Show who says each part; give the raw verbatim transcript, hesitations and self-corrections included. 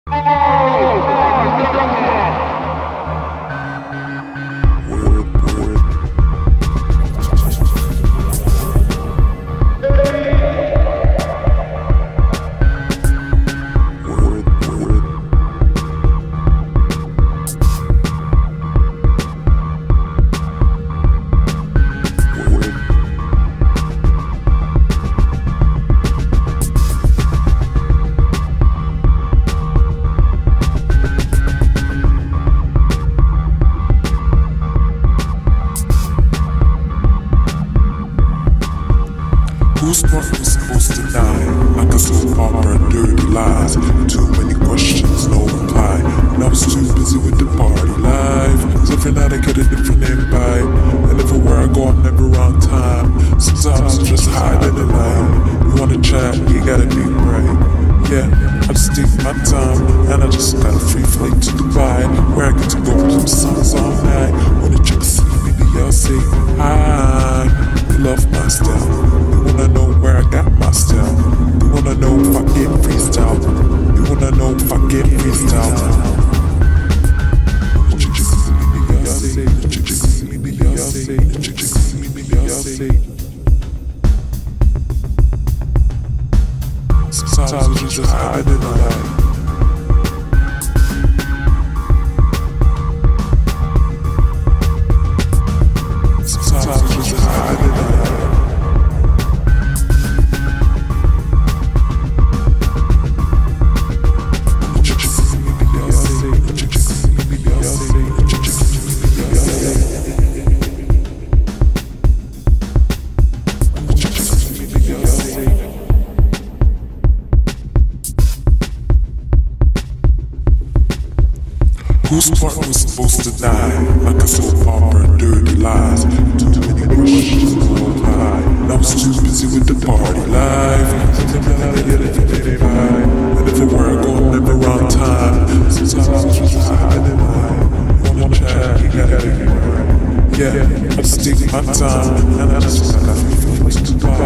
Speaker 1: Whose part was supposed to die? Like a soap opera and dirty lies. Too many questions, no reply. And I was too busy with the party life. So every night I get a different invite. And everywhere I go I'm never on time. Sometimes I'm just hiding in the night. You wanna chat, you gotta be right. Yeah, I just take my time. And I just got a free flight to Dubai, where I get to go with some songs all night. When the chicks see me, they'll say hi. They love my style. They wanna know where I got my style. They wanna know if I get freestyle. They wanna know if I get freestyle. Sometimes you just hide in the light. Sometimes you just hide in the light. Whose part was supposed to die? Like a soap opera and dirty lies. Too many questions, no reply. And I was too busy with the party life. And everywhere I go I'm never on time. Sometimes I just hide in the night. You wanna chat, you gotta be right. Yeah, I just take my time. And I just gotta feel to buy.